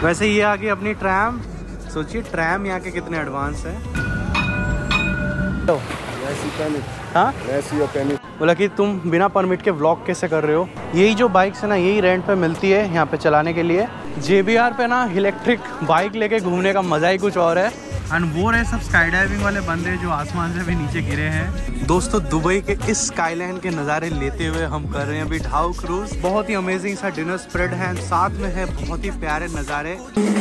वैसे ये आ गई अपनी ट्रैम। सोचिए ट्रैम यहाँ के कितने एडवांस है। हाँ बोला कि तुम बिना परमिट के व्लॉग कैसे कर रहे हो। यही जो बाइक्स है ना, यही रेंट पे मिलती है यहाँ पे चलाने के लिए। JBR पे ना इलेक्ट्रिक बाइक लेके घूमने का मज़ा ही कुछ और है। एंड वो रहे सब स्काई डाइविंग वाले बंदे जो आसमान से भी नीचे गिरे हैं। दोस्तों दुबई के इस स्काईलैंड के नज़ारे लेते हुए हम कर रहे हैं अभी ढाउ क्रूज। बहुत ही अमेजिंग सा डिनर स्प्रेड है, साथ में है बहुत ही प्यारे नज़ारे।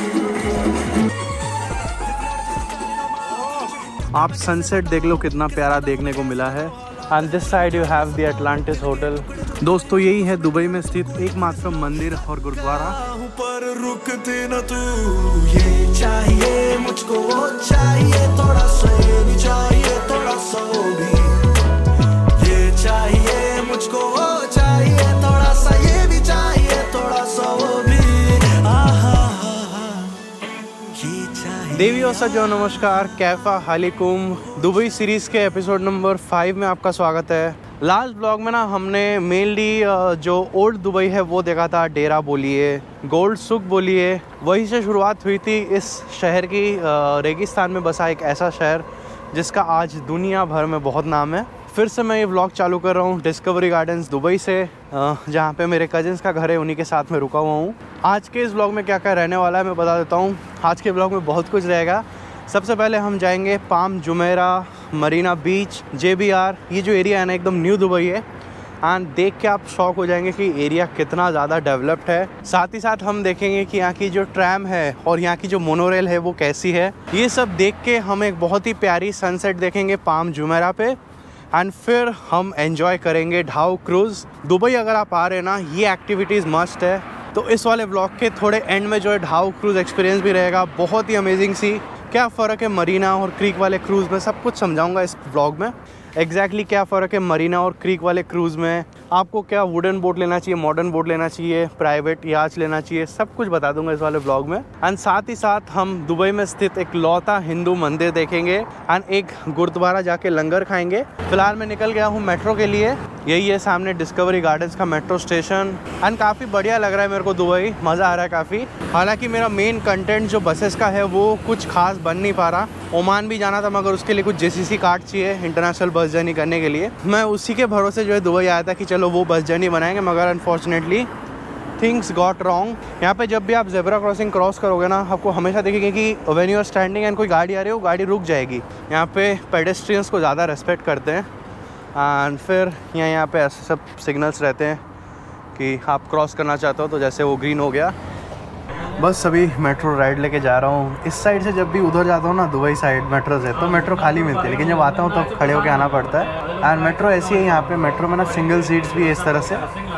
आप सनसेट देख लो कितना प्यारा देखने को मिला है। And this side you have the Atlantis hotel. दोस्तों यही है दुबई में स्थित एकमात्र मंदिर और गुरुद्वारा। पर रुकते न तू, ये चाहिए मुझको, वो चाहिए, थोड़ा सा ये भी चाहिए, थोड़ा सा वो भी। ये चाहिए मुझको, वो चाहिए, थोड़ा सा ये भी चाहिए, थोड़ा सा वो भी। देवी और सज्जनों नमस्कार, कैफा हालिकुम। दुबई सीरीज़ के एपिसोड नंबर 5 में आपका स्वागत है। लास्ट ब्लॉग में ना हमने मेनली जो ओल्ड दुबई है वो देखा था। डेरा बोलिए, गोल्ड सुक बोलिए, वहीं से शुरुआत हुई थी इस शहर की। रेगिस्तान में बसा एक ऐसा शहर जिसका आज दुनिया भर में बहुत नाम है। फिर से मैं ये व्लॉग चालू कर रहा हूँ डिस्कवरी गार्डन्स दुबई से, जहाँ पे मेरे कजिन्स का घर है, उन्हीं के साथ में रुका हुआ हूँ। आज के इस व्लॉग में क्या क्या रहने वाला है मैं बता देता हूँ। आज के व्लॉग में बहुत कुछ रहेगा। सबसे पहले हम जाएंगे Palm Jumeirah, Marina Beach, JBR। ये जो एरिया है ना एकदम न्यू दुबई है एंड देख के आप शॉक हो जाएंगे कि एरिया कितना ज़्यादा डेवलप्ड है। साथ ही साथ हम देखेंगे कि यहाँ की जो ट्रैम है और यहाँ की जो मोनोरेल है वो कैसी है। ये सब देख के हम एक बहुत ही प्यारी सनसेट देखेंगे पाम जुमेरा पे एंड फिर हम एंजॉय करेंगे ढाउ क्रूज़। दुबई अगर आप आ रहे हैं ना, ये एक्टिविटीज़ मस्ट है। तो इस वाले व्लॉग के थोड़े एंड में जो है ढाउ क्रूज़ एक्सपीरियंस भी रहेगा, बहुत ही अमेजिंग सी। क्या फ़र्क है मरीना और क्रीक वाले क्रूज़ में, सब कुछ समझाऊंगा इस व्लॉग में। एग्जैक्टली क्या फ़र्क है मरीना और क्रीक वाले क्रूज़ में, आपको क्या वुडन बोट लेना चाहिए, मॉडर्न बोट लेना चाहिए, प्राइवेट याच लेना चाहिए, सब कुछ बता दूंगा इस वाले ब्लॉग में। एंड साथ ही साथ हम दुबई में स्थित एक लौता हिंदू मंदिर देखेंगे एंड एक गुरुद्वारा जाके लंगर खाएंगे। फिलहाल मैं निकल गया हूँ मेट्रो के लिए। यही है सामने डिस्कवरी गार्डन्स का मेट्रो स्टेशन एंड काफ़ी बढ़िया लग रहा है मेरे को दुबई, मज़ा आ रहा है काफ़ी। हालांकि मेरा मेन कंटेंट जो बसेस का है वो कुछ खास बन नहीं पा रहा। ओमान भी जाना था मगर उसके लिए कुछ JCC कार्ड चाहिए इंटरनेशनल बस जर्नी करने के लिए। मैं उसी के भरोसे जो है दुबई आया था कि चलो वो बस जर्नी बनाएंगे, मगर अनफॉर्चुनेटली थिंग्स गॉट रॉन्ग। यहाँ पे जब भी आप जेब्रा क्रॉसिंग क्रॉस करोगे ना, आपको हमेशा देखेंगे कि when you are standing and कोई गाड़ी आ रही है, वो गाड़ी रुक जाएगी। यहाँ पे पेडेस्ट्रियंस को ज़्यादा रेस्पेक्ट करते हैं एंड फिर यहाँ पे ऐसे सब सिग्नल्स रहते हैं कि आप क्रॉस करना चाहते हो, तो जैसे वो ग्रीन हो गया। बस अभी मेट्रो राइड लेके जा रहा हूँ। इस साइड से जब भी उधर जाता हूँ ना, दुबई साइड मेट्रो से, तो मेट्रो खाली मिलती है, लेकिन जब आता हूँ तब तो खड़े होके आना पड़ता है। एंड मेट्रो ऐसी है यहाँ पे, मेट्रो में ना सिंगल सीट्स भी है इस तरह से,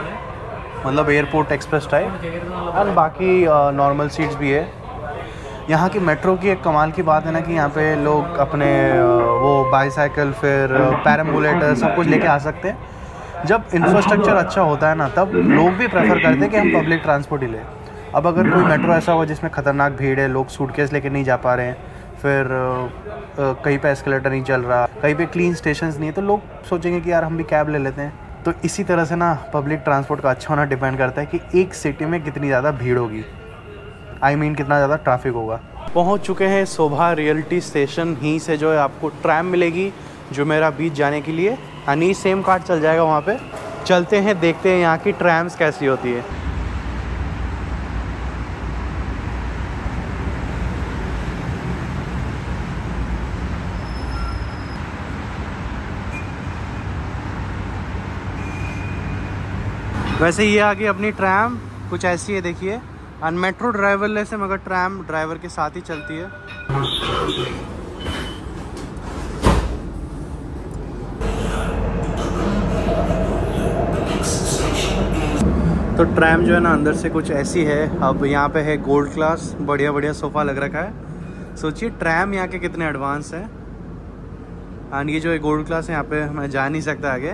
मतलब एयरपोर्ट एक्सप्रेस टाइप, एंड बाकी नॉर्मल सीट्स भी है। यहाँ की मेट्रो की एक कमाल की बात है ना कि यहाँ पे लोग अपने वो बाईसाइकिल फिर पैराम्बुलेटर सब कुछ लेके आ सकते हैं। जब इंफ्रास्ट्रक्चर अच्छा होता है ना, तब लोग भी प्रेफर करते हैं कि हम पब्लिक ट्रांसपोर्ट ही लें। अब अगर कोई मेट्रो ऐसा हुआ जिसमें ख़तरनाक भीड़ है, लोग सूटकेस लेके नहीं जा पा रहे हैं, फिर कहीं पे एस्केलेटर नहीं चल रहा, कहीं पे क्लीन स्टेशंस नहीं है, तो लोग सोचेंगे कि यार हम भी कैब ले लेते हैं। तो इसी तरह से ना पब्लिक ट्रांसपोर्ट का अच्छा होना डिपेंड करता है कि एक सिटी में कितनी ज़्यादा भीड़ होगी, कितना ज़्यादा ट्रैफिक होगा। पहुँच चुके हैं सोभा रियल्टी स्टेशन। ही से जो है आपको ट्रैम मिलेगी जुमेरा बीच जाने के लिए, यानी सेम कार्ड चल जाएगा वहाँ पे। चलते हैं, देखते हैं यहाँ की ट्रैम्स कैसी होती है। वैसे ये आ गई अपनी ट्रैम, कुछ ऐसी है देखिए। एंड मेट्रो ड्राइवरलेस है मगर ट्रैम ड्राइवर के साथ ही चलती है। तो ट्रैम जो है ना अंदर से कुछ ऐसी है। अब यहाँ पे है गोल्ड क्लास, बढ़िया बढ़िया सोफ़ा लग रखा है। सोचिए ट्रैम यहाँ के कितने एडवांस है। एंड ये जो है गोल्ड क्लास है, यहाँ पे मैं जा नहीं सकता आगे।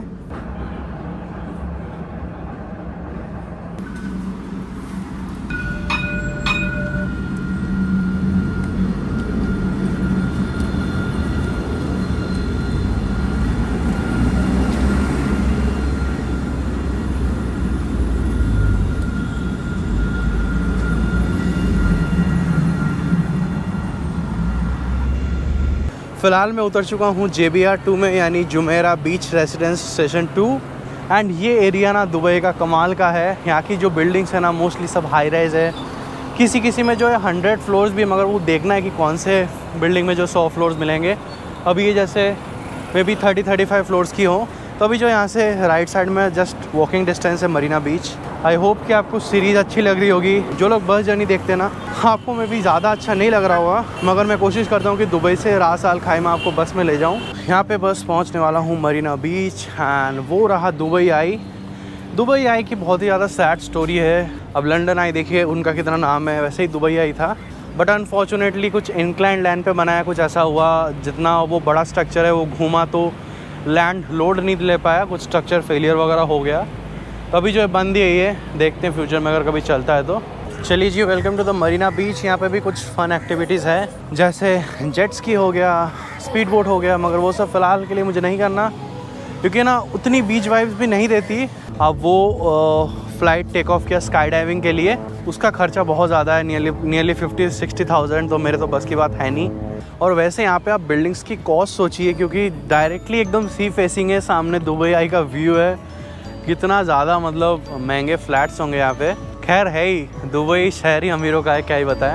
फ़िलहाल मैं उतर चुका हूँ JBR 2 में, यानी Jumeirah Beach Residence session 2। And ये एरिया ना दुबई का कमाल का है। यहाँ की जो बिल्डिंग्स है ना मोस्टली सब हाई राइज़ है, किसी में जो है 100 फ्लोर्स भी, मगर वो देखना है कि कौन से बिल्डिंग में जो 100 फ्लोर्स मिलेंगे। अभी ये जैसे मे बी 30-35 फ्लोर्स की हो। तो अभी जो यहाँ से राइट साइड में जस्ट वॉकिंग डिस्टेंस है मरीना बीच। आई होप कि आपको सीरीज़ अच्छी लग रही होगी। जो लोग बस जर्नी देखते हैं ना, आपको मे बी ज़्यादा अच्छा नहीं लग रहा होगा, मगर मैं कोशिश करता हूँ कि दुबई से रास अल खाइमा आपको बस में ले जाऊँ। यहाँ पे बस पहुँचने वाला हूँ मरीना बीच। एंड वो रहा दुबई आई। दुबई आई की बहुत ही ज़्यादा सैड स्टोरी है। अब लंदन आई देखिए उनका कितना नाम है, वैसे ही दुबई आई था, बट अनफॉर्चुनेटली कुछ इंक्लाइन लैंड पे बनाया, कुछ ऐसा हुआ जितना वो बड़ा स्ट्रक्चर है वो घूमा तो लैंड लोड नहीं ले पाया, कुछ स्ट्रक्चर फेलियर वगैरह हो गया। अभी जो है बंद ही है, देखते हैं फ्यूचर में अगर कभी चलता है तो। चलिए जी, welcome to the Marina Beach. यहाँ पे भी कुछ फ़न एक्टिविटीज़ है, जैसे जेट स्की हो गया, स्पीड बोट हो गया, मगर वो सब फ़िलहाल के लिए मुझे नहीं करना, क्योंकि ना उतनी बीच वाइब्स भी नहीं देती। अब वो फ़्लाइट टेक ऑफ किया स्काई डाइविंग के लिए, उसका खर्चा बहुत ज़्यादा है, नियरली 50-60,000, तो मेरे तो बस की बात है नहीं। और वैसे यहाँ पे आप बिल्डिंग्स की कॉस्ट सोचिए, क्योंकि डायरेक्टली एकदम सी फेसिंग है, सामने दुबई आई का व्यू है, कितना ज़्यादा मतलब महंगे फ्लैट्स होंगे यहाँ पे। खैर है ही, दुबई शहर ही अमीरों का है, क्या ही बताएं।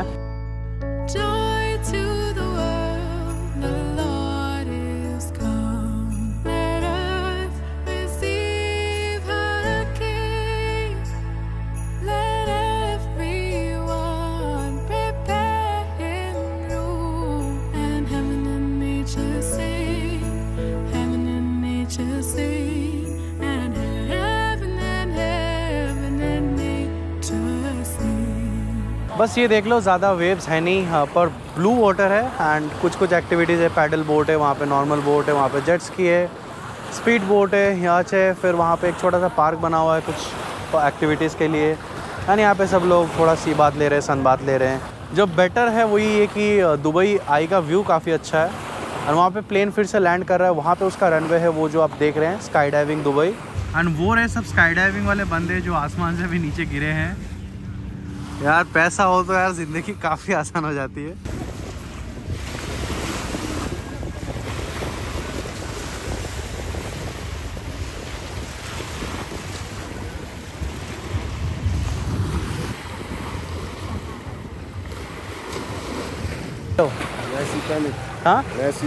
बस ये देख लो, ज़्यादा वेव्स है नहीं, पर ब्लू वाटर है एंड कुछ एक्टिविटीज़ है। पैडल बोट है वहाँ पे, नॉर्मल बोट है वहाँ पे, जेट स्की है, स्पीड बोट है यहाँ से। फिर वहाँ पे एक छोटा सा पार्क बना हुआ है कुछ एक्टिविटीज़ के लिए। यानी यहाँ पे सब लोग थोड़ा सी बात ले रहे हैं, सन बात ले रहे हैं। जो बेटर है वही है कि दुबई आई का व्यू काफ़ी अच्छा है, और वहाँ पे प्लेन फिर से लैंड कर रहा है। वहाँ पे उसका रनवे है, वो जो आप देख रहे हैं, स्काई डाइविंग दुबई। एंड वो रहे सब स्काई डाइविंग वाले बंदे जो आसमान से भी नीचे गिरे हैं। यार पैसा हो तो यार ज़िंदगी काफ़ी आसान हो जाती है। हाँ,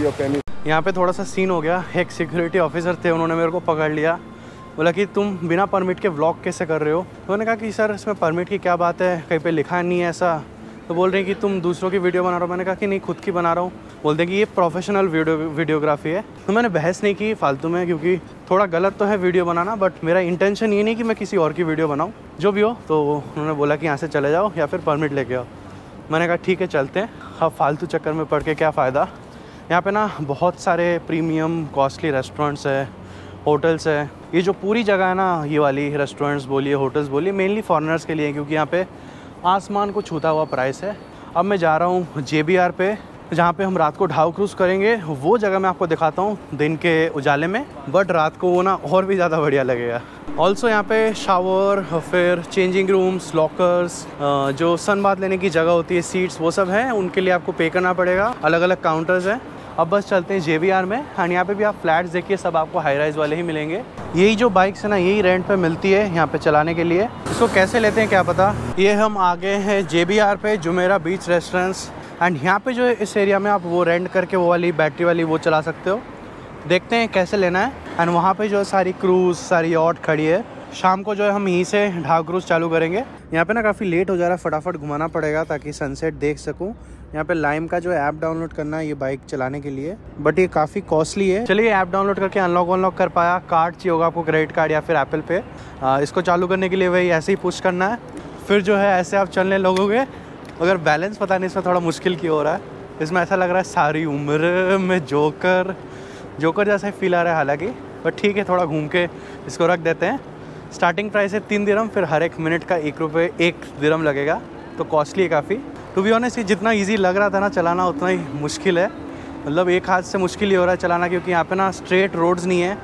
यहाँ पे थोड़ा सा सीन हो गया। एक सिक्योरिटी ऑफिसर थे, उन्होंने मेरे को पकड़ लिया, बोला कि तुम बिना परमिट के व्लॉग कैसे कर रहे हो। तो मैंने कहा कि सर इसमें परमिट की क्या बात है, कहीं पे लिखा नहीं है ऐसा। तो बोल रहे हैं कि तुम दूसरों की वीडियो बना रहे हो। मैंने कहा कि नहीं, खुद की बना रहा हूँ। बोलते हैं कि ये प्रोफेशनल वीडियोग्राफी है। तो मैंने बहस नहीं की फालतू में, क्योंकि थोड़ा गलत तो है वीडियो बनाना, बट मेरा इंटेंशन ये नहीं कि मैं किसी और की वीडियो बनाऊँ। जो भी हो, तो उन्होंने बोला कि यहाँ से चले जाओ या फिर परमिट लेके आओ। मैंने कहा ठीक है चलते हैं, अब फालतू चक्कर में पड़ के क्या फ़ायदा। यहाँ पे ना बहुत सारे प्रीमियम कॉस्टली रेस्टोरेंट्स है, होटल्स है। ये जो पूरी जगह है ना, ये वाली रेस्टोरेंट्स बोलिए, होटल्स बोलिए, मेनली फॉरेनर्स के लिए, क्योंकि यहाँ पे आसमान को छूता हुआ प्राइस है। अब मैं जा रहा हूँ JBR पे, जहाँ पे हम रात को ढाव क्रूज़ करेंगे। वो जगह मैं आपको दिखाता हूँ दिन के उजाले में, बट रात को वो ना और भी ज़्यादा बढ़िया लगेगा। ऑल्सो यहाँ पे शावर, फिर चेंजिंग रूम्स, लॉकर्स, जो सन बाथ लेने की जगह होती है, सीट्स, वो सब हैं। उनके लिए आपको पे करना पड़ेगा, अलग अलग काउंटर्स हैं। अब बस चलते हैं JBR में। एंड यहाँ पे भी आप फ्लैट्स देखिए, सब आपको हाई राइज वाले ही मिलेंगे। यही जो बाइक्स है ना, यही रेंट पे मिलती है यहाँ पे चलाने के लिए। इसको कैसे लेते हैं क्या पता। ये हम आ गए हैं JBR पे, जुमेरा बीच रेस्टोरेंट्स। एंड यहाँ पे जो है इस एरिया में आप वो रेंट करके वो वाली बैटरी वाली वो चला सकते हो। देखते हैं कैसे लेना है। एंड वहाँ पे जो है सारी क्रूज़, सारी यॉट खड़ी है। शाम को जो है हम यहीं से ढाव क्रूज़ चालू करेंगे। यहाँ पे ना काफ़ी लेट हो जा रहा है, फटाफट घुमाना पड़ेगा ताकि सनसेट देख सकूँ। यहाँ पे लाइम का जो ऐप डाउनलोड करना है ये बाइक चलाने के लिए, बट ये काफ़ी कॉस्टली है। चलिए ऐप डाउनलोड करके अनलॉक कर पाया। कार्ड चाहिए होगा आपको, क्रेडिट कार्ड या फिर एप्पल पे। इसको चालू करने के लिए वही ऐसे ही पुश करना है, फिर जो है ऐसे आप चलने लगोगे। अगर बैलेंस पता नहीं, इसमें थोड़ा मुश्किल क्यों हो रहा है। इसमें ऐसा लग रहा है सारी उम्र में जोकर जैसा ही फील आ रहा है हालांकि, बट ठीक है, थोड़ा घूम के इसको रख देते हैं। स्टार्टिंग प्राइस है 3 दिरहम, फिर हर एक मिनट का 1 दिरहम लगेगा, तो कॉस्टली है काफ़ी। टू बी ऑनेस्ट, जितना इजी लग रहा था ना चलाना, उतना ही मुश्किल है। मतलब एक हाथ से मुश्किल ही हो रहा है चलाना, क्योंकि यहाँ पे ना स्ट्रेट रोड्स नहीं है,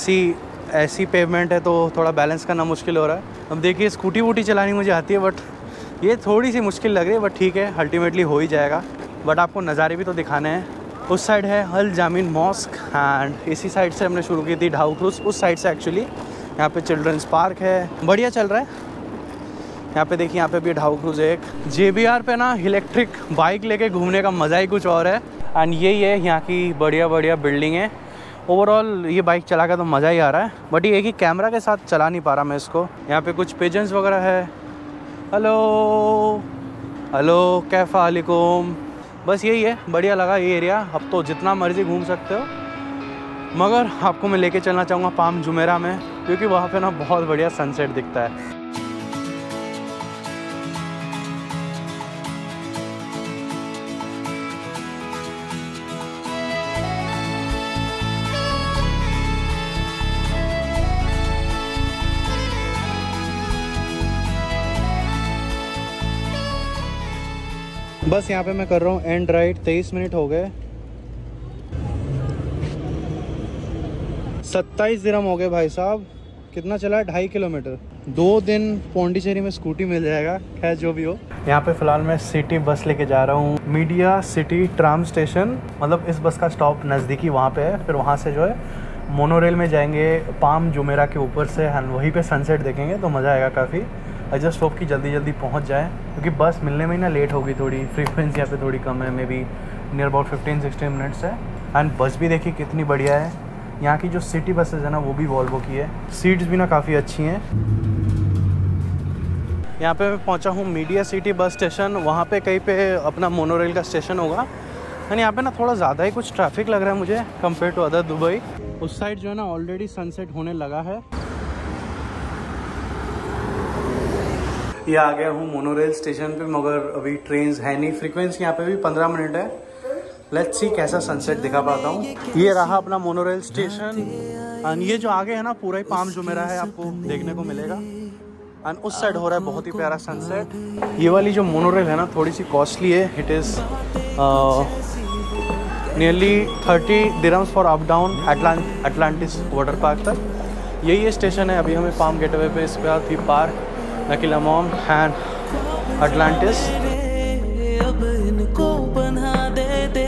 ऐसी पेवमेंट है, तो थोड़ा बैलेंस करना मुश्किल हो रहा है। अब देखिए, स्कूटी वूटी चलानी मुझे आती है, बट ये थोड़ी सी मुश्किल लग रही है, बट ठीक है, अल्टीमेटली हो ही जाएगा। बट आपको नज़ारे भी तो दिखाने हैं। उस साइड है अल जामिन मॉस्क एंड इसी साइड से हमने शुरू की थी ढाऊ क्रूज़, उस साइड से एक्चुअली। यहाँ पे चिल्ड्रंस पार्क है, बढ़िया चल रहा है। यहाँ पे देखिए, यहाँ पे भी ढाऊ क्रूज़ है एक। JBR पे ना इलेक्ट्रिक बाइक लेके घूमने का मज़ा ही कुछ और है। एंड यही है यहाँ की बढ़िया बढ़िया बिल्डिंग है। ओवरऑल ये बाइक चला के तो मज़ा ही आ रहा है, बट ये एक ही कैमरा के साथ चला नहीं पा रहा मैं इसको। यहाँ पे कुछ पिजन्स वगैरह है। हेलो हेलो, कैफ़ा वालेकुम। बस यही है, बढ़िया लगा ये एरिया। अब तो जितना मर्जी घूम सकते हो, मगर आपको मैं लेके चलना चाहूँगा पाम जुमेरा में, क्योंकि वहाँ पे ना बहुत बढ़िया सनसेट दिखता है। बस यहाँ पे मैं कर रहा हूँ एंड राइट। 23 मिनट हो गए, 27 दिरहम हो गए भाई साहब। कितना चला है? 2.5 किलोमीटर। 2 दिन पौंडीचेरी में स्कूटी मिल जाएगा। खैर जो भी हो, यहाँ पे फ़िलहाल मैं सिटी बस लेके जा रहा हूँ मीडिया सिटी ट्राम स्टेशन। मतलब इस बस का स्टॉप नज़दीकी वहाँ पे है। फिर वहाँ से जो है मोनोरेल में जाएंगे पाम जुमेरा के ऊपर से, एंड वहीं पे सनसेट देखेंगे तो मज़ा आएगा काफ़ी। आई जस्ट होप कि जल्दी जल्दी पहुंच जाए, क्योंकि बस मिलने में ही ना लेट होगी थोड़ी। फ्रीक्वेंसी यहाँ पे थोड़ी कम है, may be near about 15-16 minutes है। एंड बस भी देखिए कितनी बढ़िया है। यहाँ की जो सिटी बसेज है ना, वो भी वॉल्वो की है। सीट्स भी ना काफ़ी अच्छी हैं। यहाँ पे मैं पहुँचा हूँ मीडिया सिटी बस स्टेशन। वहाँ पे कहीं पे अपना मोनोरेल का स्टेशन होगा। एंड यहाँ पे ना थोड़ा ज़्यादा ही कुछ ट्रैफिक लग रहा है मुझे कंपेयर टू अदर दुबई। उस साइड जो है ना ऑलरेडी सनसेट होने लगा है। ये आ गया हूँ मोनोरेल स्टेशन पे, मगर अभी ट्रेन्स है नहीं। फ्रीक्वेंसी यहाँ पे भी 15 मिनट है। लेट्स सी कैसा सनसेट दिखा पाता हूँ। ये रहा अपना मोनोरेल स्टेशन। एंड ये जो आगे है ना पूरा ही पाम जुमेरा है, आपको देखने को मिलेगा। एंड उस साइड हो रहा है बहुत ही प्यारा सनसेट। ये वाली जो मोनोरेल है ना थोड़ी सी कॉस्टली है। It is nearly 30 dirhams for up down Atlantis water park तक। यही स्टेशन है। अभी हमें पाम गेटवे पे इस पर थी पार्क नकिलामोम एंड अटलांटिस। अब इनको बना दे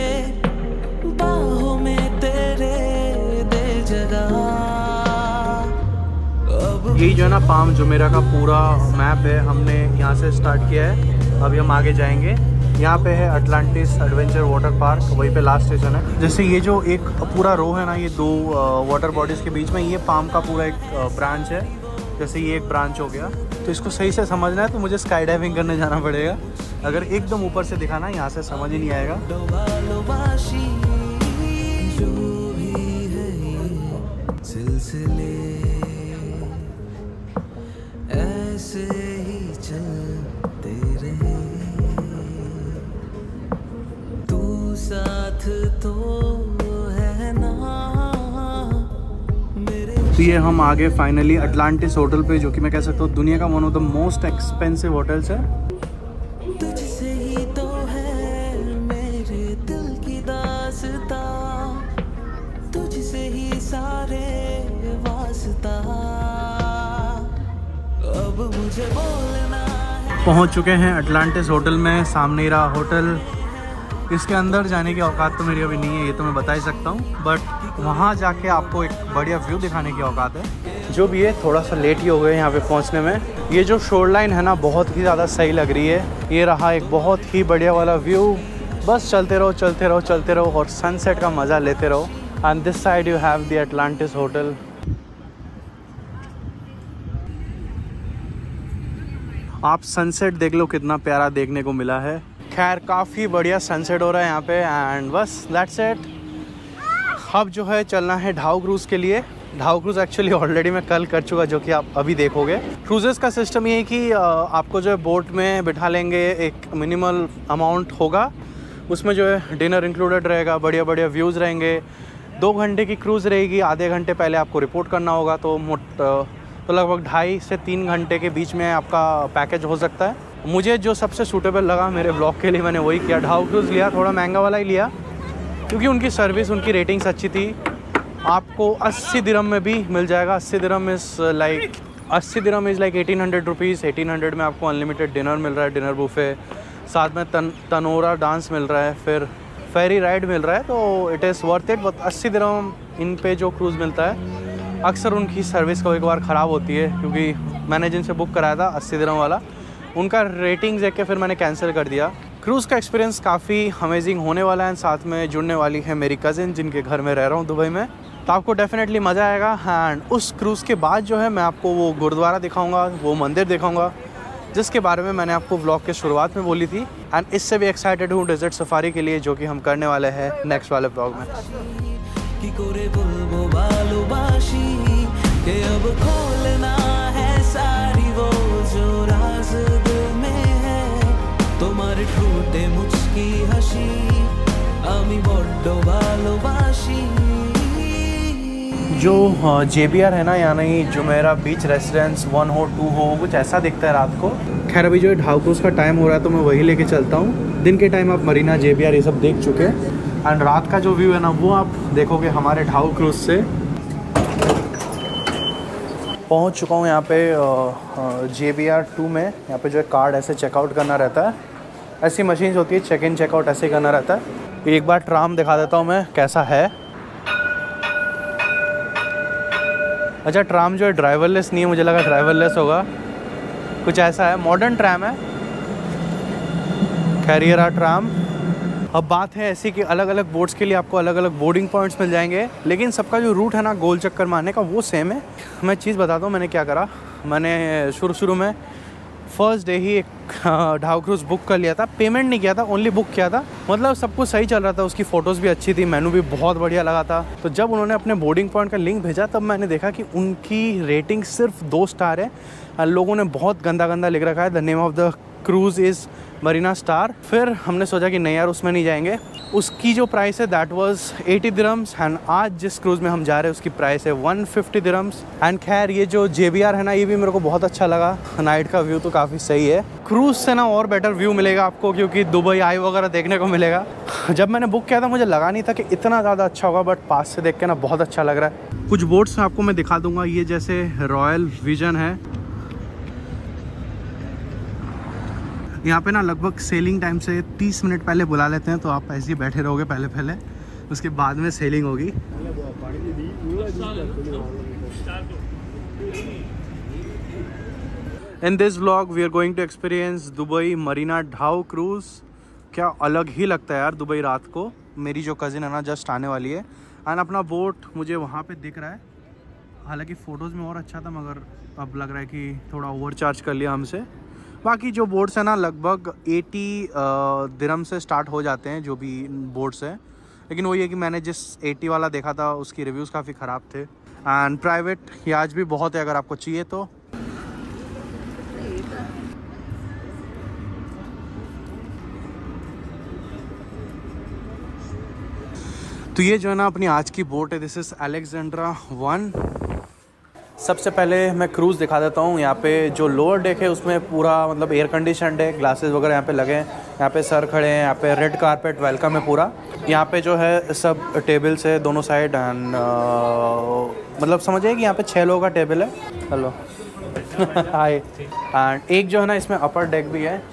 बाहों में तेरे दे जगह। यही जो है ना पाम जुमेरा का पूरा मैप है। हमने यहाँ से स्टार्ट किया है, अभी हम आगे जाएंगे। यहाँ पे है अटलांटिस एडवेंचर वाटर पार्क, वहीं पे लास्ट स्टेशन है। जैसे ये जो एक पूरा रो है ना, ये 2 वाटर बॉडीज़ के बीच में, ये पाम का पूरा एक ब्रांच है। जैसे ये एक ब्रांच हो गया, तो इसको सही से समझना है तो मुझे स्काई डाइविंग करने जाना पड़ेगा। अगर एकदम ऊपर से दिखाना यहाँ से समझ ही नहीं आएगा। जो भी है सिलसिले ऐसे ही चलते रहे, तू साथ तो है ना। तो ये हम आगे फाइनली अटलांटिस होटल पे, जो कि मैं कह सकता हूँ दुनिया का one of the most expensive hotels है। तुझसे ही तो है मेरे दिल की दास्तां, तुझसे ही सारे वास्ता, अब मुझे बोलना है। पहुँच चुके हैं अटलांटिस होटल में। सामने ही रहा होटल। इसके अंदर जाने की औकात तो मेरी अभी नहीं है, ये तो मैं बता ही सकता हूँ, बट वहाँ जाके आपको एक बढ़िया व्यू दिखाने की औकात है। जो भी है थोड़ा सा लेट ही हो गए यहाँ पे पहुँचने में। ये जो शोर लाइन है ना बहुत ही ज़्यादा सही लग रही है। ये रहा एक बहुत ही बढ़िया वाला व्यू। बस चलते रहो चलते रहो चलते रहो और सनसेट का मज़ा लेते रहो। And this side you have the Atlantis hotel. आप सनसेट देख लो कितना प्यारा देखने को मिला है। खैर काफ़ी बढ़िया सनसेट हो रहा है यहाँ पे। एंड बस दैट्स इट। अब जो है चलना है ढाऊ क्रूज़ के लिए। ढाऊ क्रूज़ एक्चुअली ऑलरेडी मैं कल कर चुका, जो कि आप अभी देखोगे। क्रूजेस का सिस्टम ये है कि आपको जो है बोट में बिठा लेंगे, एक मिनिमल अमाउंट होगा, उसमें जो है डिनर इंक्लूडेड रहेगा, बढ़िया बढ़िया व्यूज़ रहेंगे। 2 घंटे की क्रूज़ रहेगी। आधे घंटे पहले आपको रिपोर्ट करना होगा, तो लगभग 2.5 से 3 घंटे के बीच में आपका पैकेज हो सकता है। मुझे जो सबसे सूटेबल लगा मेरे ब्लॉग के लिए मैंने वही किया। ढाऊ क्रूज़ लिया, थोड़ा महंगा वाला ही लिया, क्योंकि उनकी सर्विस, उनकी रेटिंग्स अच्छी थी। आपको 80 दिरहम में भी मिल जाएगा। 80 दिरहम इज़ लाइक 1800 रुपीज़। 1800 में आपको अनलिमिटेड डिनर मिल रहा है, डिनर बुफे, साथ में तनोरा डांस मिल रहा है, फिर फेरी राइड मिल रहा है, तो it is worth it. But 80 dirham इन पे जो क्रूज़ मिलता है, अक्सर उनकी सर्विस कभी कभार ख़राब होती है, क्योंकि मैंने जिनसे बुक कराया था 80 दिरहम वाला, उनका रेटिंग्स देख के फिर मैंने कैंसिल कर दिया। क्रूज़ का एक्सपीरियंस काफ़ी अमेजिंग होने वाला है। साथ में जुड़ने वाली है मेरी कज़िन, जिनके घर में रह रहा हूँ दुबई में, तो आपको डेफिनेटली मज़ा आएगा। एंड उस क्रूज़ के बाद जो है मैं आपको वो गुरुद्वारा दिखाऊंगा, वो मंदिर दिखाऊंगा जिसके बारे में मैंने आपको व्लॉग के शुरुआत में बोली थी। एंड इससे भी एक्साइटेड हूँ डेजर्ट सफारी के लिए, जो कि हम करने वाले हैं नेक्स्ट वाले व्लॉग में। जो JBR है ना, यानी जो मेरा बीच रेसिडेंस 1 हो 2 हो, कुछ ऐसा दिखता है रात को। खैर अभी जो ढाउ क्रूज़ का टाइम हो रहा है तो मैं वही लेके चलता हूँ। दिन के टाइम आप मरीना JBR ये सब देख चुके हैं, एंड रात का जो व्यू है ना वो आप देखोगे हमारे ढाउ क्रूज़ से। पहुँच चुका हूँ यहाँ पे JBR 2 में। यहाँ पे जो है कार्ड ऐसे चेकआउट करना रहता है, ऐसी मशीन्स होती है, चेक इन चेकआउट ऐसे करना रहता है। एक बार ट्राम दिखा देता हूँ मैं कैसा है। अच्छा, ट्राम जो है ड्राइवरलेस नहीं है, मुझे लगा ड्राइवरलेस होगा, कुछ ऐसा है। मॉडर्न ट्राम है। खैर ये रहा ट्राम। अब बात है ऐसी कि अलग अलग बोट्स के लिए आपको अलग अलग बोर्डिंग पॉइंट्स मिल जाएंगे, लेकिन सबका जो रूट है ना गोल चक्कर मारने का वो सेम है। मैं चीज़ बताता हूँ मैंने क्या करा। मैंने शुरू में फर्स्ट डे ही एक ढाउ क्रूज़ बुक कर लिया था। पेमेंट नहीं किया था, ओनली बुक किया था। मतलब सब कुछ सही चल रहा था, उसकी फ़ोटोज़ भी अच्छी थी, मेनू भी बहुत बढ़िया लगा था। तो जब उन्होंने अपने बोर्डिंग पॉइंट का लिंक भेजा तब मैंने देखा कि उनकी रेटिंग सिर्फ 2 स्टार है। लोगों ने बहुत गंदा लिख रखा है, the name of the cruise is Marina Star. फिर हमने सोचा कि नहीं यार उसमें नहीं जाएंगे। उसकी जो प्राइस है दैट वाज 80 दिरहम्स, एंड आज जिस क्रूज़ में हम जा रहे हैं उसकी प्राइस है 150 दिरहम्स। एंड खैर ये जो JBR है ना, ये भी मेरे को बहुत अच्छा लगा। नाइट का व्यू तो काफ़ी सही है। क्रूज़ से ना और बेटर व्यू मिलेगा आपको, क्योंकि दुबई आई वगैरह देखने को मिलेगा। जब मैंने बुक किया था मुझे लगा नहीं था कि इतना ज़्यादा अच्छा होगा, बट पास से देख के ना बहुत अच्छा लग रहा है। कुछ बोट्स आपको मैं दिखा दूँगा। ये जैसे रॉयल विजन है, यहाँ पे ना लगभग सेलिंग टाइम से 30 मिनट पहले बुला लेते हैं, तो आप ऐसे ही बैठे रहोगे पहले, उसके बाद में सेलिंग होगी। In this vlog we are going to experience Dubai Marina dhow cruise. क्या अलग ही लगता है यार दुबई रात को। मेरी जो कज़िन है ना जस्ट आने वाली है, एंड अपना बोट मुझे वहाँ पे दिख रहा है। हालांकि फ़ोटोज़ में और अच्छा था, मगर अब लग रहा है कि थोड़ा ओवरचार्ज कर लिया हमसे। बाकी जो बोट्स हैं ना लगभग 80 दिरहम से स्टार्ट हो जाते हैं, जो भी बोट्स हैं। लेकिन वही है कि मैंने जिस 80 वाला देखा था उसकी रिव्यूज़ काफ़ी ख़राब थे। एंड प्राइवेट याच भी बहुत है अगर आपको चाहिए तो। ये जो है ना अपनी आज की बोट है, दिस इज़ अलेक्जेंड्रा 1। सबसे पहले मैं क्रूज़ दिखा देता हूँ। यहाँ पे जो लोअर डेक है उसमें पूरा मतलब एयर कंडीशनड है, ग्लासेस वगैरह यहाँ पे लगे हैं। यहाँ पे सर खड़े हैं, यहाँ पे रेड कारपेट वेलकम है पूरा। यहाँ पे जो है सब टेबल्स है दोनों साइड, एंड मतलब समझिए कि यहाँ पे 6 लोगों का टेबल है। Hello hi. एंड एक जो है ना इसमें अपर डेक भी है।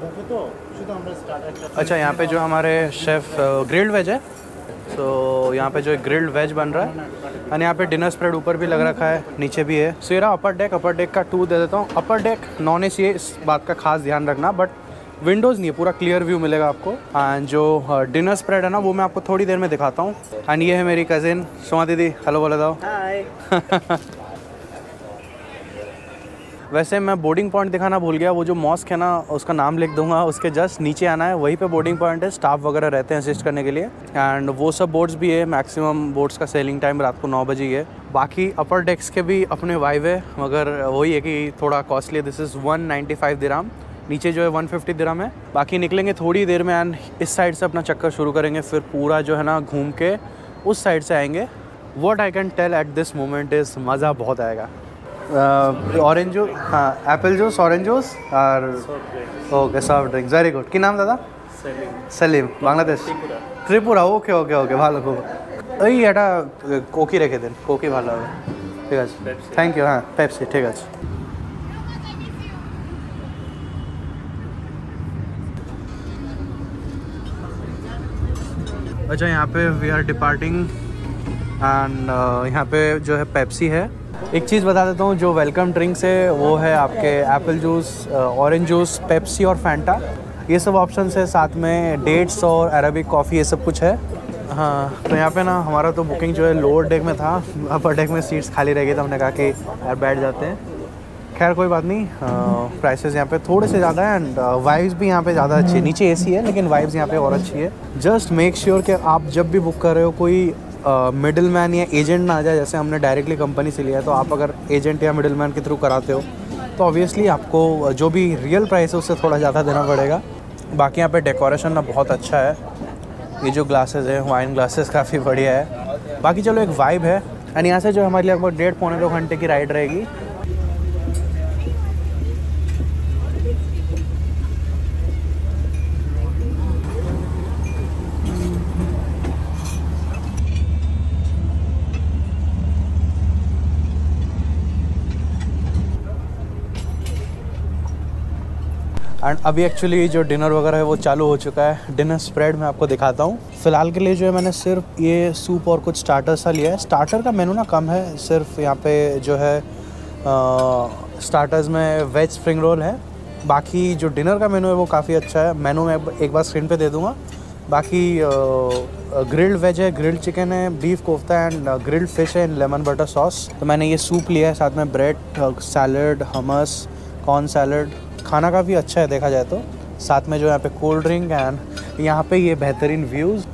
अच्छा, यहाँ पे जो हमारे शेफ़ ग्रिल्ड वेज है, तो यहाँ पे जो ग्रिल्ड वेज बन रहा है, और यहाँ पे डिनर स्प्रेड ऊपर भी लग रखा है, नीचे भी है। सो ये रहा अपर डेक का टूर दे देता हूँ। अपर डेक नॉन AC है, इस बात का खास ध्यान रखना, बट विंडोज़ नहीं है, पूरा क्लियर व्यू मिलेगा आपको। एंड जो डिनर स्प्रेड है ना वो मैं आपको थोड़ी देर में दिखाता हूँ। एंड ये है मेरी कज़िन सोमा दीदी, हेलो बोले दो। हाय। वैसे मैं बोर्डिंग पॉइंट दिखाना भूल गया। वो जो मॉस्क है ना उसका नाम लिख दूंगा, उसके जस्ट नीचे आना है, वहीं पे बोर्डिंग पॉइंट है। स्टाफ वगैरह रहते हैं असिस्ट करने के लिए, एंड वो सब बोट्स भी है। मैक्सिमम बोट्स का सेलिंग टाइम रात को 9 बजे ही है। बाकी अपर डेक्स के भी अपने वाइब है, मगर वही है कि थोड़ा कॉस्टली है। दिस इज़ 195 दिरहम, नीचे जो है 150 दिरहम है। बाकी निकलेंगे थोड़ी देर में, एंड इस साइड से अपना चक्कर शुरू करेंगे, फिर पूरा जो है ना घूम के उस साइड से आएंगे। What I can tell at this moment is मज़ा बहुत आएगा। ऑरेंज जूस, हाँ एप्पल जूस, ऑरेंज जूस और okay soft drinks. Very good. कि नाम दादा? Salim. Bangladesh? Tripura. Okay okay okay ভালো খুব। ওই এটা কোকি রেখে দেন, কোকি ভালো হবে। ঠিক আছে, থ্যাংক ইউ। হ্যাঁ পেপসি ঠিক আছে। अच्छा, यहाँ पे वी आर डिपार्टिंग एंड यहाँ पे जो है पेप्सी है। एक चीज़ बता देता हूँ, जो वेलकम ड्रिंक्स है वो है आपके apple juice, orange juice, Pepsi और फैंटा, ये सब ऑप्शंस है। साथ में डेट्स और अरेबिक कॉफ़ी ये सब कुछ है। हाँ, तो यहाँ पे ना हमारा तो बुकिंग जो है लोअर डेक में था, अपर डेक में सीट्स खाली रह गई, तो हमने कहा कि यार बैठ जाते हैं। खैर कोई बात नहीं, प्राइसेस यहाँ पे थोड़े से ज़्यादा है एंड वाइब्स भी यहाँ पे ज़्यादा अच्छी है। नीचे एसी है लेकिन वाइब्स यहाँ पे और अच्छी है। जस्ट मेक श्योर कि आप जब भी बुक कर रहे हो कोई मिडिल मैन या एजेंट ना आ जाए। जैसे हमने डायरेक्टली कंपनी से लिया है, तो आप अगर एजेंट या मिडिल मैन के थ्रू कराते हो तो ऑब्वियसली आपको जो भी रियल प्राइस है उससे थोड़ा ज़्यादा देना पड़ेगा। बाकी यहाँ पे डेकोरेशन ना बहुत अच्छा है। ये जो ग्लासेस है, वाइन ग्लासेस, काफ़ी बढ़िया है। बाकी चलो एक वाइब है। एंड यहाँ से जो हमारे लिए लगभग 1.5-2 घंटे की राइड रहेगी। एंड अभी एक्चुअली जो डिनर वगैरह है वो चालू हो चुका है। डिनर स्प्रेड मैं आपको दिखाता हूँ। फ़िलहाल के लिए जो है मैंने सिर्फ ये सूप और कुछ स्टार्टर सा लिया है। स्टार्टर का मेनू ना कम है, सिर्फ यहाँ पे जो है स्टार्टर्स में वेज स्प्रिंग रोल है। बाकी जो डिनर का मेनू है वो काफ़ी अच्छा है। मेनू मैं एक बार स्क्रीन पे दे दूँगा। बाकी ग्रिल्ड वेज है, ग्रिल्ड चिकन है, beef kofta and grilled fish है इन लेमन बटर सॉस। तो मैंने ये सूप लिया है, साथ में bread, salad, hummus, corn salad. खाना काफ़ी अच्छा है देखा जाए तो। साथ में जो यहाँ पे कोल्ड ड्रिंक एंड यहाँ पे ये बेहतरीन व्यूज़।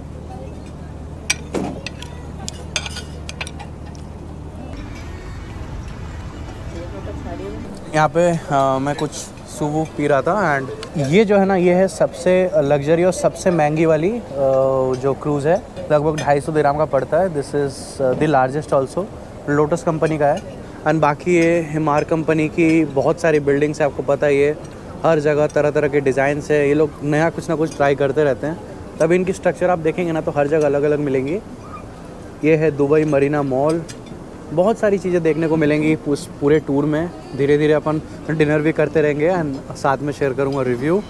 यहाँ पे मैं कुछ सूप पी रहा था एंड ये जो है ना, ये है सबसे लग्जरी और सबसे महंगी वाली जो क्रूज़ है। लगभग 250 दिरहम का पड़ता है। This is the largest also, Lotus company का है। एंड बाकी ये हिमार कंपनी की बहुत सारी बिल्डिंग्स है, आपको पता ही है। हर जगह तरह तरह के डिज़ाइंस है। ये लोग नया कुछ ना कुछ ट्राई करते रहते हैं। तब इनकी स्ट्रक्चर आप देखेंगे ना तो हर जगह अलग अलग मिलेंगी। ये है दुबई मरीना मॉल। बहुत सारी चीज़ें देखने को मिलेंगी उस पूरे टूर में। धीरे धीरे अपन डिनर भी करते रहेंगे एंड साथ में शेयर करूँगा रिव्यू।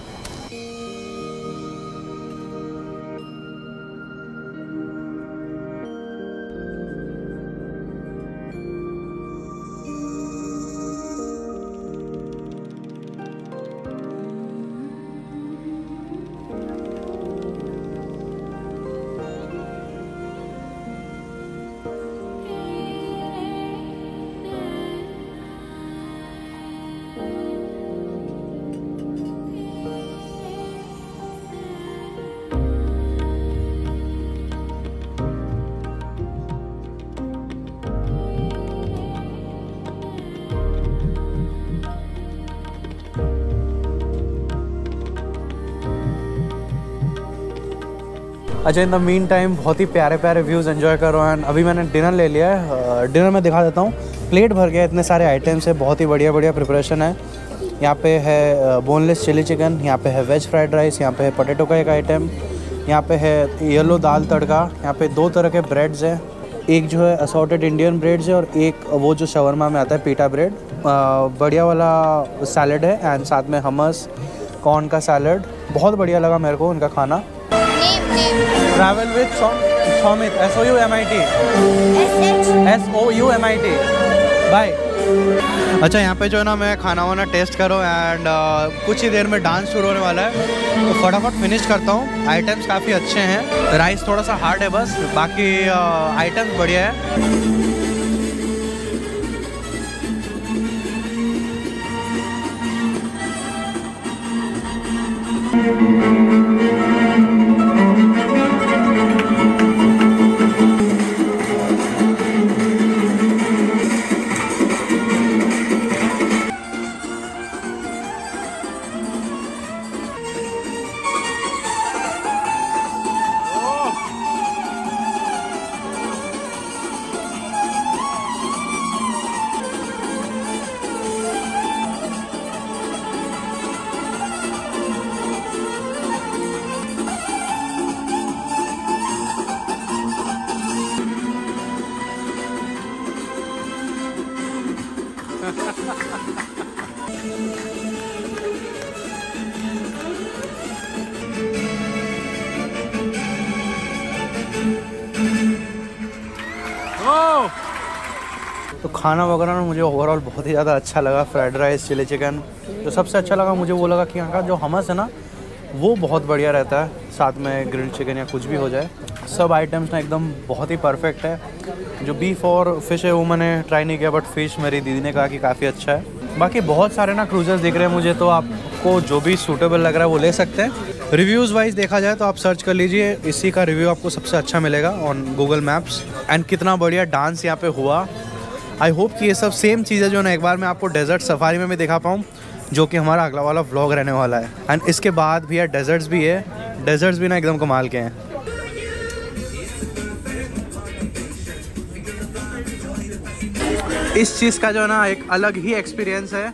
अच्छा, इन द मीन टाइम बहुत ही प्यारे प्यारे व्यूज़ एंजॉय करो। एंड अभी मैंने डिनर ले लिया है। डिनर में दिखा देता हूँ। प्लेट भर गया, इतने सारे आइटम्स है, बहुत ही बढ़िया बढ़िया प्रिपरेशन है। यहाँ पे है बोनलेस चिली चिकन, यहाँ पे है वेज फ्राइड राइस, यहाँ पे है पोटैटो का एक आइटम, यहाँ पे है येलो दाल तड़का, यहाँ पे 2 तरह के ब्रेड्स हैं। एक जो है असॉर्टेड इंडियन ब्रेड्स है और एक वो जो शवरमा में आता है पीटा ब्रेड। बढ़िया वाला सैलड है एंड साथ में हमस, कॉर्न का सैलड। बहुत बढ़िया लगा मेरे को इनका खाना। Travel with Soumit, SOUMIT, SOUMIT, bye. अच्छा, यहाँ पे जो है ना मैं खाना वाना टेस्ट करो एंड कुछ ही देर में डांस शुरू होने वाला है, तो फटाफट फिनिश करता हूँ। आइटम्स काफ़ी अच्छे हैं। राइस थोड़ा सा हार्ड है बस, बाकी आइटम्स बढ़िया है। तो खाना वगैरह ना मुझे ओवरऑल बहुत ही ज़्यादा अच्छा लगा। फ्राइड राइस, चिली चिकन, जो सबसे अच्छा लगा मुझे वो लगा कि यहाँ का जो हमस है ना वो बहुत बढ़िया रहता है, साथ में ग्रिल्ड चिकन या कुछ भी हो जाए। सब आइटम्स ना एकदम बहुत ही परफेक्ट है। जो बीफ और फिश है वो मैंने ट्राई नहीं किया, बट फिश मेरी दीदी ने कहा कि काफ़ी अच्छा है। बाकी बहुत सारे ना क्रूजर्स दिख रहे हैं मुझे, तो आपको जो भी सूटेबल लग रहा है वो ले सकते हैं। रिव्यूज़ वाइज देखा जाए तो आप सर्च कर लीजिए, इसी का रिव्यू आपको सबसे अच्छा मिलेगा ऑन गूगल मैप्स। एंड कितना बढ़िया डांस यहाँ पे हुआ। आई होप कि ये सब सेम चीज़ें जो ना एक बार मैं आपको डेजर्ट सफारी में भी दिखा पाऊँ, जो कि हमारा अगला वाला व्लॉग रहने वाला है। एंड इसके बाद भी यार डेजर्ट्स भी है, डेजर्ट्स भी ना एकदम कमाल के हैं। इस चीज़ का जो है ना एक अलग ही एक्सपीरियंस है।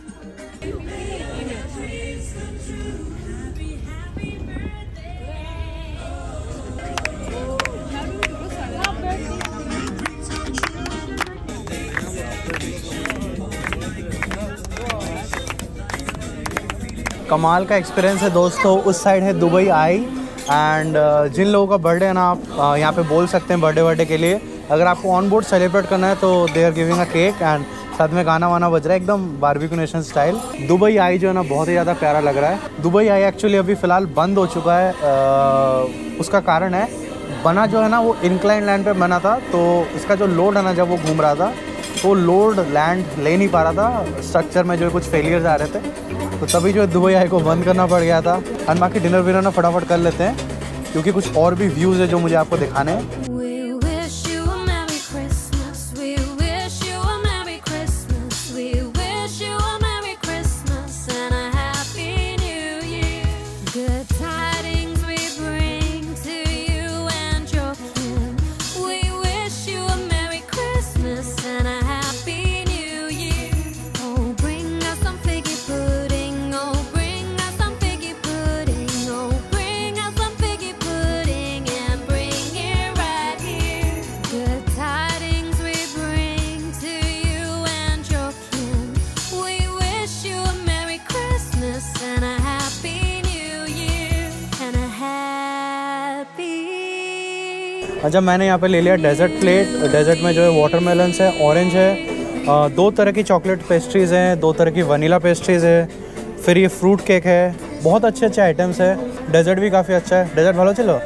कमाल का एक्सपीरियंस है दोस्तों। उस साइड है दुबई आई, एंड जिन लोगों का बर्थडे है ना आप यहाँ पे बोल सकते हैं बर्थडे के लिए। अगर आपको ऑन बोर्ड सेलिब्रेट करना है तो they are giving a cake and साथ में गाना वाना बज रहा है एकदम बारबेक्यू नेशन स्टाइल। दुबई आई जो है ना बहुत ही ज़्यादा प्यारा लग रहा है। दुबई आई एक्चुअली अभी फ़िलहाल बंद हो चुका है। उसका कारण है बना जो है ना वो इंक्लाइन लैंड पे बना था, तो इसका जो लोड है ना जब वो घूम रहा था तो लोड लैंड ले नहीं पा रहा था, स्ट्रक्चर में जो कुछ फेलियर्स आ रहे थे, तो तभी जो दुबई आई को बंद करना पड़ गया था। और बाकी डिनर विनर ना फटाफट कर लेते हैं क्योंकि कुछ और भी व्यूज़ है जो मुझे आपको दिखाने हैं। अच्छा, मैंने यहाँ पे ले लिया डेजर्ट प्लेट। डेजर्ट में जो है वाटरमेलन्स है, ऑरेंज है, 2 तरह की चॉकलेट पेस्ट्रीज़ हैं, 2 तरह की वनीला पेस्ट्रीज़ है, फिर ये फ्रूट केक है। बहुत अच्छे अच्छे आइटम्स है। डेजर्ट भी काफ़ी अच्छा है। डेजर्ट भालो चलो,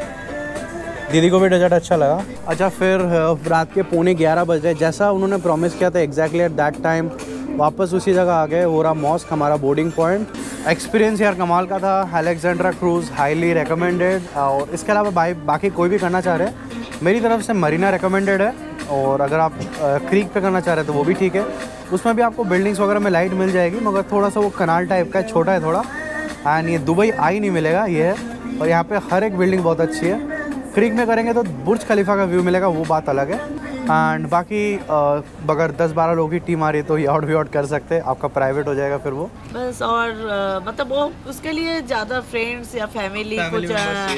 दीदी को भी डेजर्ट अच्छा लगा। अच्छा, फिर रात के 11:15 बज रहे, जैसा उन्होंने प्रॉमिस किया था एग्जैक्टली एट दैट टाइम वापस उसी जगह आ गए। वो रहा मॉस्क, हमारा बोर्डिंग पॉइंट। एक्सपीरियंस यार कमाल का था। Alexandra cruise highly recommended. और इसके अलावा बाकी कोई भी करना चाह रहे हैं मेरी तरफ से मरीना रिकमेंडेड है। और अगर आप क्रीक पे करना चाह रहे हैं तो वो भी ठीक है। उसमें भी आपको बिल्डिंग्स वगैरह में लाइट मिल जाएगी, मगर थोड़ा सा वो कनाल टाइप का है, छोटा है थोड़ा। एंड ये दुबई आई नहीं मिलेगा ये है। और यहाँ पे हर एक बिल्डिंग बहुत अच्छी है। क्रीक में करेंगे तो बुर्ज खलीफा का व्यू मिलेगा, वो बात अलग है। एंड बाकी अगर 10-12 लोगों की टीम आ रही है तो यार्ड भी कर सकते हैं, आपका प्राइवेट हो जाएगा फिर वो बस। और मतलब वो उसके लिए ज़्यादा फ्रेंड्स या फैमिली कुछ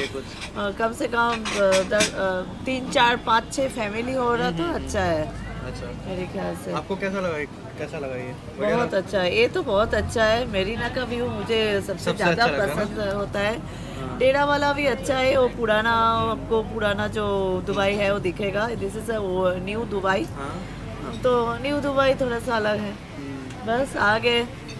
कम से कम 3, 4, 5, 6 फैमिली हो रहा तो अच्छा है। अच्छा, मेरे ख्याल से। आपको कैसा लगा ये? बहुत अच्छा है, ये तो बहुत अच्छा है। मेरीना का व्यू मुझे सबसे ज़्यादा पसंद होता है। डेरा वाला भी अच्छा है, वो पुराना, आपको पुराना जो दुबई है वो दिखेगा। दिस इज वो न्यू दुबई। तो न्यू दुबई थोड़ा सा अलग है। बस आगे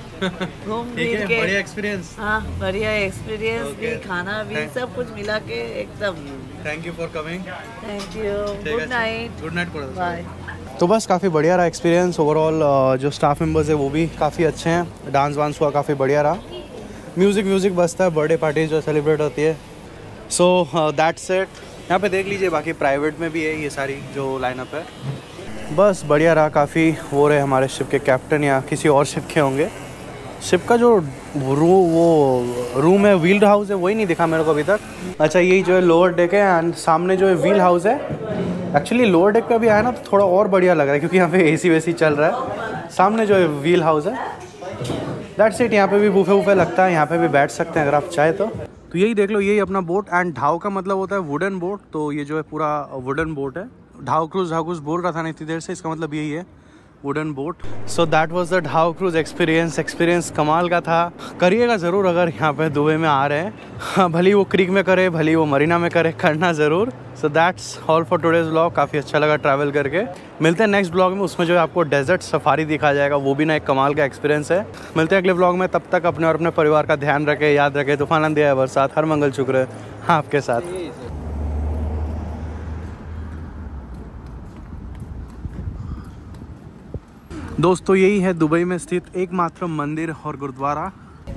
घूम फिर के बढ़िया एक्सपीरियंस। हाँ, बढ़िया एक्सपीरियंस भी, खाना भी, सब कुछ मिला के एकदम। Thank you for coming. Thank you. Good night. Good night. Bye. तो बस काफ़ी बढ़िया रहा एक्सपीरियंस ओवरऑल। जो स्टाफ मेंबर्स है वो भी काफ़ी अच्छे हैं। डांस वांस हुआ, काफ़ी बढ़िया रहा। म्यूज़िक बजता है, बर्थडे पार्टी जो सेलिब्रेट होती है। So that's it. यहाँ पे देख लीजिए, बाकी प्राइवेट में भी है ये सारी जो लाइनअप है। बस बढ़िया रहा काफ़ी। वो रहे हमारे शिप के कैप्टन या किसी और शिप के होंगे। शिप का जो रूम है, व्हील्ड हाउस है, वही नहीं दिखा मेरे को अभी तक। अच्छा, यही जो है लोअर डेक है एंड सामने जो है व्हील हाउस है। एक्चुअली लोअर डेक पे भी आया ना तो थोड़ा और बढ़िया लग रहा है क्योंकि यहाँ पे एसी वेसी चल रहा है। सामने जो है व्हील हाउस है। That's it. यहाँ पे भी बूफे लगता है, यहाँ पे भी बैठ सकते हैं अगर आप चाहे तो। यही देख लो, यही अपना बोट। एंड ढाव का मतलब होता है वुडन बोट, तो ये जो है पूरा वुडन बोट है। ढाव क्रूज बोल रहा था ना इतनी देर से, इसका मतलब यही है wooden boat. So that was the dhow cruise experience कमाल का था। करिएगा ज़रूर अगर यहाँ पे दुबई में आ रहे हैं। हाँ, भली वो क्रीक में करे, भली वो मरीना में करे, करना ज़रूर। So that's all for today's vlog. काफ़ी अच्छा लगा ट्रैवल करके। मिलते हैं नेक्स्ट ब्लॉग में, उसमें जो है आपको डेजर्ट सफारी दिखाया जाएगा, वो भी ना एक कमाल का एक्सपीरियंस है। मिलते हैं अगले ब्लॉग में, तब तक अपने और अपने परिवार का ध्यान रखें, याद रखें तूफान आंधी आए बरसात, हर मंगल शुक्र आपके साथ। दोस्तों यही है दुबई में स्थित एकमात्र मंदिर और गुरुद्वारा।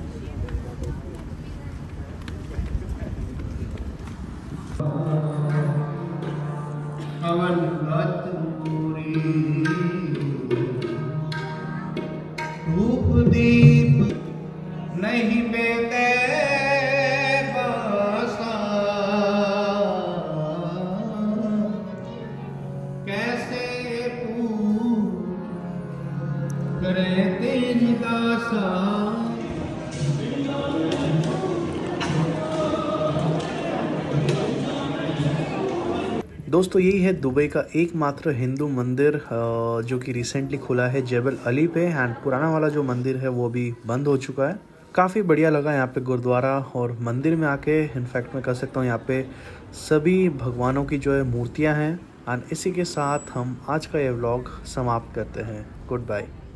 दीप नहीं बेते बासा, कैसे करे तेज दासा। दोस्तों यही है दुबई का एकमात्र हिंदू मंदिर जो कि रिसेंटली खुला है जेबल अली पे। एंड पुराना वाला जो मंदिर है वो भी बंद हो चुका है। काफ़ी बढ़िया लगा यहाँ पे गुरुद्वारा और मंदिर में आके। इनफैक्ट मैं कह सकता हूँ यहाँ पे सभी भगवानों की जो है मूर्तियाँ हैं। एंड इसी के साथ हम आज का ये व्लॉग समाप्त करते हैं। Good bye.